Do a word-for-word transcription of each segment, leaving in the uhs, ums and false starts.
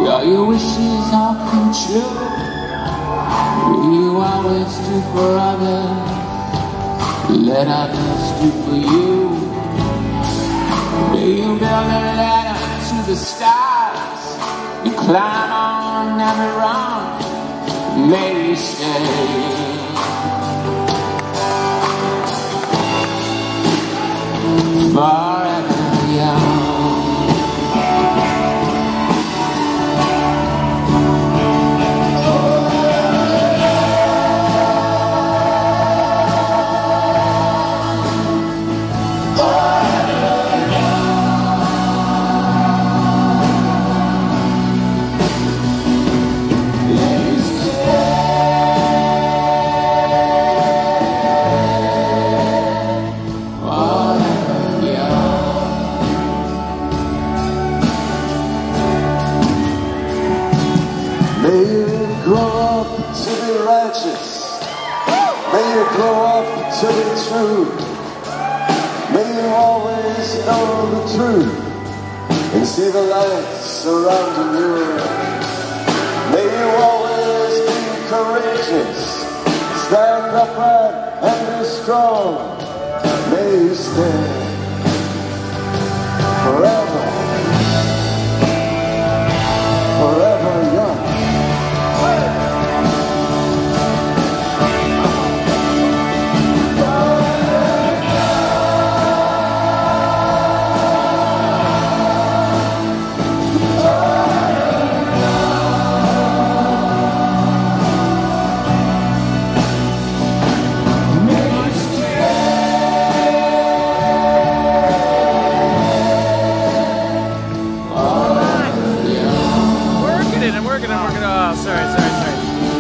all your wishes all come true. Will you always do for others, let others do for you. May you build a ladder to the stars, you climb on, never run. May you stay forever young. May you grow up to be righteous. May you grow up to be true. May you always know the truth and see the light surrounding you. May you always be courageous, stand upright and be strong. May you stay forever, forever young. I'm working, I'm working. Oh, sorry, sorry, sorry.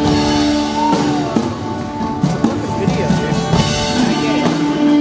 It's a fucking video, dude. I get it.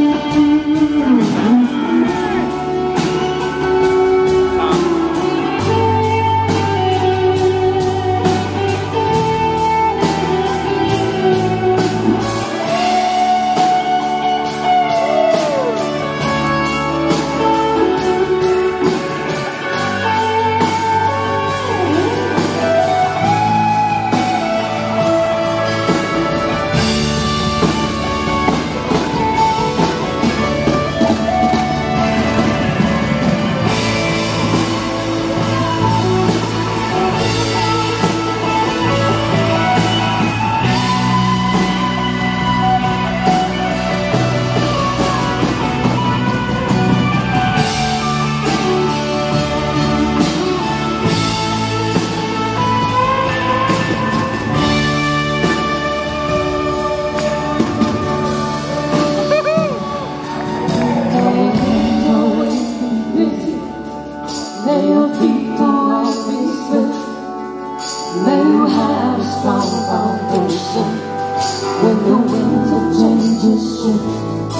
May your feet always be swift. May you have a strong foundation when the winds of change shift.